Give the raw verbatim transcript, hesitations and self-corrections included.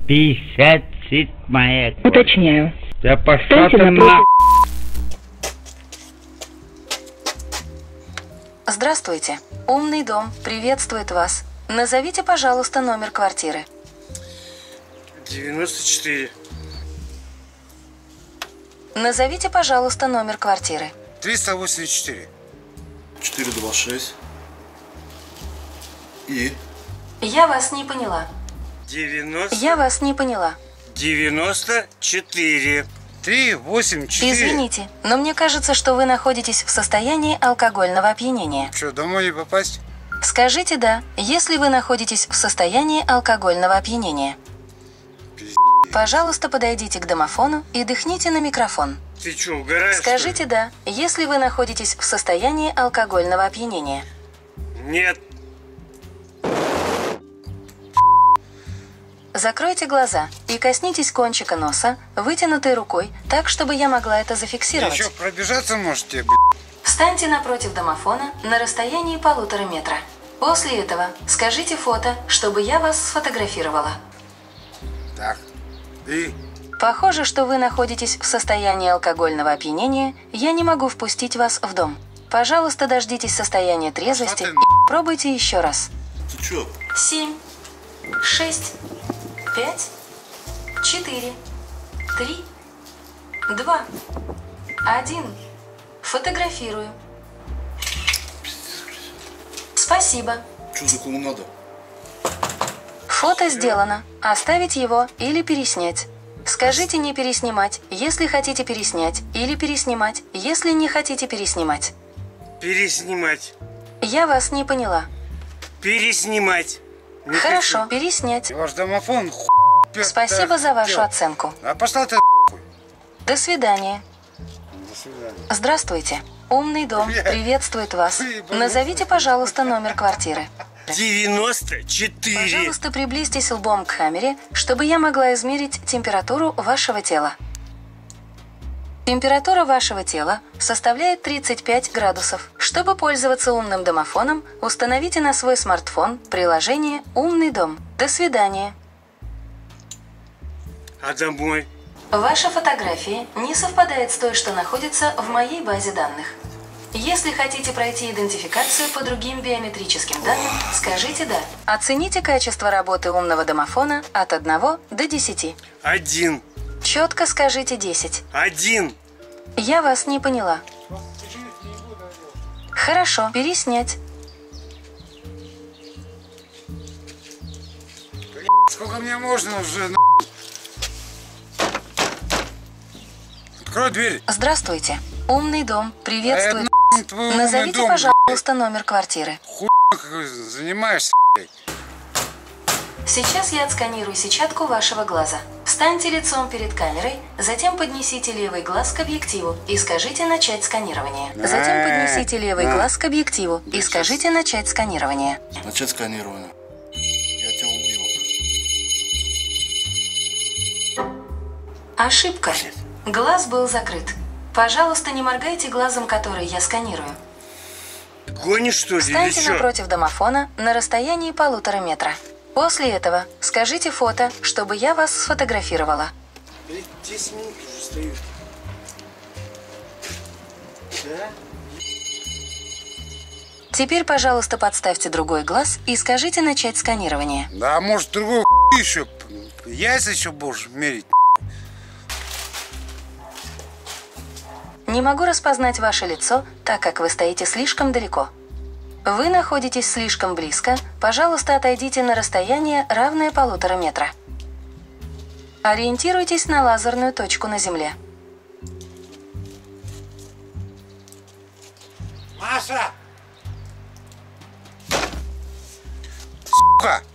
пятьдесят седьмая. Уточняю. Да пошла Станьте ты напротив. на... Здравствуйте. Умный дом приветствует вас. Назовите, пожалуйста, номер квартиры. девяносто четыре. Назовите, пожалуйста, номер квартиры. триста восемьдесят четыре. четыреста двадцать шесть. И? Я вас не поняла. девяносто. Я вас не поняла. девяносто четыре. три, восемь, четыре. Извините, но мне кажется, что вы находитесь в состоянии алкогольного опьянения. Что, домой не попасть? Скажите «да», если вы находитесь в состоянии алкогольного опьянения. Пожалуйста, подойдите к домофону и дыхните на микрофон. Ты что, угораешь? Скажите «да», если вы находитесь в состоянии алкогольного опьянения. Нет. Закройте глаза и коснитесь кончика носа, вытянутой рукой, так, чтобы я могла это Ты зафиксировать. что, пробежаться можете, блядь? Встаньте напротив домофона на расстоянии полутора метра. После этого скажите фото, чтобы я вас сфотографировала. Так. И? Похоже, что вы находитесь в состоянии алкогольного опьянения, я не могу впустить вас в дом. Пожалуйста, дождитесь состояния трезвости Что ты, и пробуйте еще раз. Ты чё? Семь, шесть, пять, четыре, три, два, один. Фотографирую. Спасибо. Чё за кому надо? Фото сделано. Оставить его или переснять. Скажите не переснимать, если хотите переснять, или переснимать, если не хотите переснимать. Переснимать. Я вас не поняла. Переснимать. Не Хорошо, хочу. переснять. Ваш домофон хуй. Спасибо за вашу Дело. оценку. А пошла ты хуй. До свидания. До свидания. Здравствуйте. Умный дом Бля. приветствует вас. Вы, Назовите, пожалуйста, номер квартиры. девяносто четыре. Пожалуйста, приблизьтесь лбом к камере, чтобы я могла измерить температуру вашего тела. Температура вашего тела составляет тридцать пять градусов. Чтобы пользоваться умным домофоном, установите на свой смартфон приложение «Умный дом». До свидания. А домой? Ваша фотография не совпадает с той, что находится в моей базе данных. Если хотите пройти идентификацию по другим биометрическим данным, скажите «да». Оцените качество работы умного домофона от одного до десяти. Один. Четко скажите десять. Один. Я вас не поняла. Хорошо, переснять. Сколько мне можно уже? Открой дверь. Здравствуйте. Умный дом приветствует. А это, твой умный Назовите, дом, пожалуйста, номер квартиры. Хуй какой занимаешься, блядь. Сейчас я отсканирую сетчатку вашего глаза. Встаньте лицом перед камерой, затем поднесите левый глаз к объективу и скажите «начать сканирование». Затем поднесите левый на. глаз к объективу и скажите «начать сканирование». Начать сканирование. Я тебя убью. Ошибка. Глаз был закрыт. Пожалуйста, не моргайте глазом, который я сканирую. Гонишь, что ли, или Встаньте что? напротив домофона на расстоянии полутора метра. После этого скажите фото, чтобы я вас сфотографировала. Блядь, десять минут уже стою. Да? Теперь, пожалуйста, подставьте другой глаз и скажите «начать сканирование». Да, может, другой хуй еще. Яйца еще будешь мерить. Не могу распознать ваше лицо, так как вы стоите слишком далеко. Вы находитесь слишком близко. Пожалуйста, отойдите на расстояние, равное полутора метра. Ориентируйтесь на лазерную точку на земле. Маша! Сука!